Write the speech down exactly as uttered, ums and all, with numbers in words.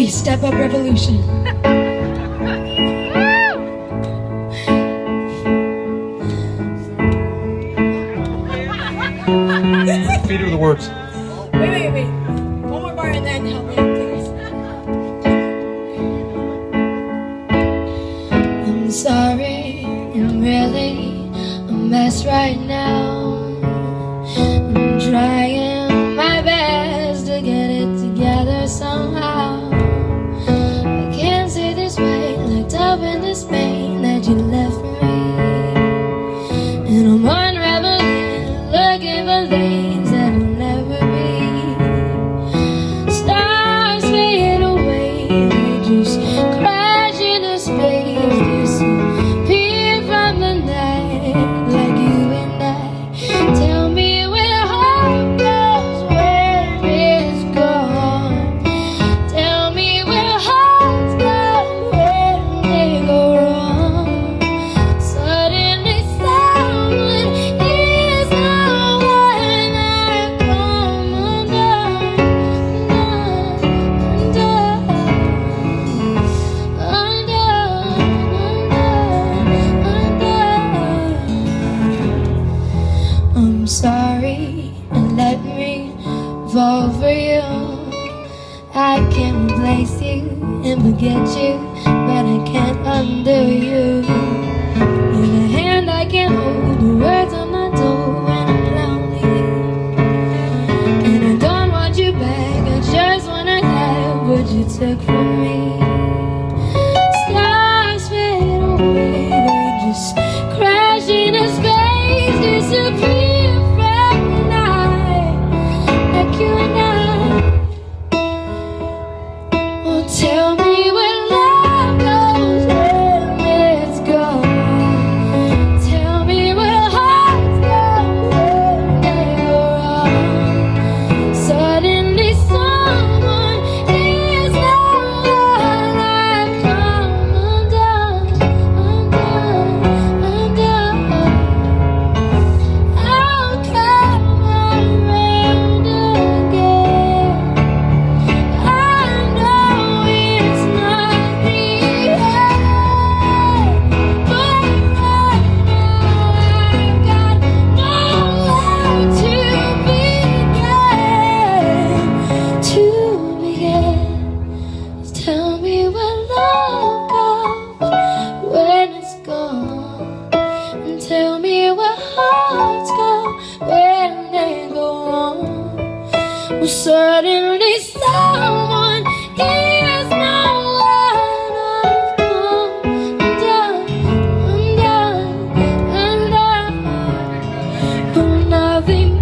Ready, step up revolution. Feed her the words. Wait, wait, wait. One more bar and then help me out, please. I'm sorry, I'm really a mess right now. I'm trying my best to get it together somehow. I can't say this way, locked up in this pain that you left for me. And I'm unraveling, looking for things that'll never be. Stars fade away, they just crash into space, disappear from the night, like you and I. Tell me where hope goes when it's gone. Tell me where hearts go when they go wrong. Suddenly someone is the one I come undone, undone, undone, undone. I'm sorry, and let me fall for you. I can replace you and forget you, but I can't undo you. In a hand I can hold the words on my door when I'm lonely. And I don't want you back, I just wanna have what you took from me. Stars fade away, they just crash into space, disappear from the night, like you and I. Oh, tell me where love goes when it's gone. Tell me where hearts go when they go wrong. Suddenly someone is the one I've come undone, undone, undone. I'll come around again. I know it's not the end, but right now I've got nowhere to begin, to begin. Just tell me where love goes when it's gone, and tell me where hearts go when they go wrong. Well, suddenly someone is no one I've come undone, undone, undone. But nothing